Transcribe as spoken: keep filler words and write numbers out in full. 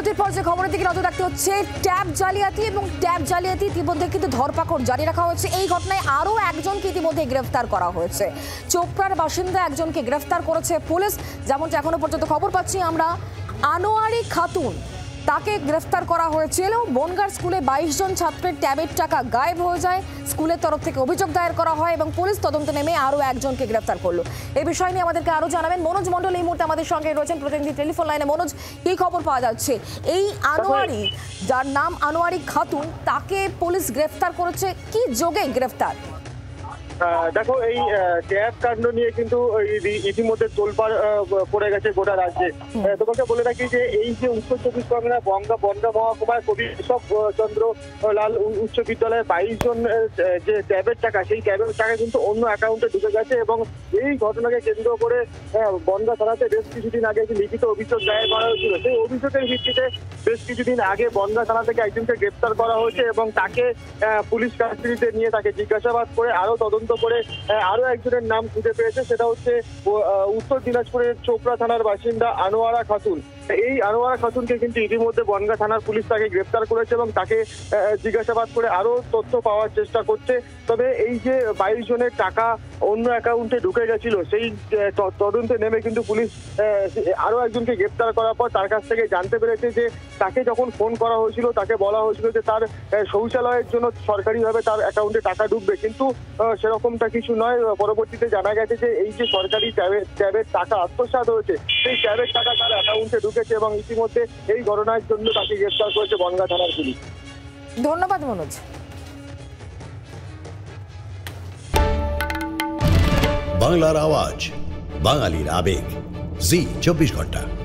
বিরতির পর যে খবরের দিকে নজর রাখতে হচ্ছে, ট্যাব জালিয়াতি এবং ট্যাব জালিয়াতি ইতিমধ্যে কিন্তু ধরপাকড় জারি রাখা হয়েছে। এই ঘটনায় আরও একজনকে ইতিমধ্যে গ্রেফতার করা হয়েছে। চোপড়ার বাসিন্দা একজনকে গ্রেফতার করেছে পুলিশ। যেমনটা এখনো পর্যন্ত খবর পাচ্ছি আমরা, আনোয়ারি খাতুন, তাকে গ্রেফতার করা হয়েছিল। বনগাঁর স্কুলে বাইশ জন ছাত্রের ট্যাবের টাকা গায়েব হয়ে যায়। স্কুলের তরফ থেকে অভিযোগ দায়ের করা হয় এবং পুলিশ তদন্তে নেমে আরও একজনকে গ্রেফতার করলো। এই বিষয় নিয়ে আমাদেরকে আরও জানাবেন মনোজ মণ্ডল এই মুহূর্তে আমাদের সঙ্গে রয়েছেন প্রতিনিধি টেলিফোন লাইনে। মনোজ, কি খবর পাওয়া যাচ্ছে? এই আনোয়ারি, যার নাম আনোয়ারি খাতুন, তাকে পুলিশ গ্রেফতার করেছে, কি যোগে গ্রেফতার? দেখো, এই ট্যাব কাণ্ড নিয়ে কিন্তু ইতিমধ্যে তোলপাড় পড়ে গেছে গোটা রাজ্যে। তোমাকে বলে রাখি যে এই যে উত্তর চব্বিশ পরগনা বনগাঁ বনগাঁ মহকুমার কবি কেশব চন্দ্র লাল উচ্চ বিদ্যালয়ে বাইশ জন যে ট্যাবের টাকা, সেই ট্যাবের টাকা কিন্তু অন্য অ্যাকাউন্টে ঢুকে গেছে এবং এই ঘটনাকে কেন্দ্র করে বনগাঁ থানাতে বেশ কিছুদিন আগে যে লিখিত অভিযোগ দায়ের করা হয়েছিল, সেই অভিযোগের ভিত্তিতে বেশ কিছুদিন আগে বনগাঁ থানা থেকে একজনকে গ্রেপ্তার করা হয়েছে এবং তাকে পুলিশ কাস্টডিতে নিয়ে তাকে জিজ্ঞাসাবাদ করে আরো তদন্ত করে আরো একজনের নাম খুঁজে পেয়েছে। সেটা হচ্ছে উত্তর দিনাজপুরের চোপড়া থানার বাসিন্দা আনোয়ারা খাতুন। এই আনোয়ারা খাতুনকে কিন্তু ইতিমধ্যে বনগাঁ থানার পুলিশ তাকে গ্রেপ্তার করেছে এবং তাকে জিজ্ঞাসাবাদ করে আরো তথ্য পাওয়ার চেষ্টা করছে। তবে এই যে বাইশ জনের টাকা অন্য অ্যাকাউন্টে ঢুকে গেছিল, সেই তদন্তে নেমে কিন্তু পুলিশ আরো একজনকে গ্রেপ্তার করার পর তার কাছ থেকে জানতে পেরেছে যে তাকে যখন ফোন করা হয়েছিল তাকে বলা হয়েছিল যে তার শৌচালয়ের জন্য সরকারিভাবে তার অ্যাকাউন্টে টাকা ঢুকবে, কিন্তু সেরকমটা কিছু নয়। পরবর্তীতে জানা গেছে যে এই যে সরকারি ট্যাবের টাকা আত্মসাৎ হয়েছে, সেই ট্যাবের টাকা তার অ্যাকাউন্টে ঢুকেছে এবং ইতিমধ্যে এই ঘটনার জন্য তাকে গ্রেফতার করেছে বনগাঁ থানার পুলিশ। ধন্যবাদ মনোজ। বাংলার আওয়াজ, বাঙালির আবেগ, জি চব্বিশ ঘন্টা।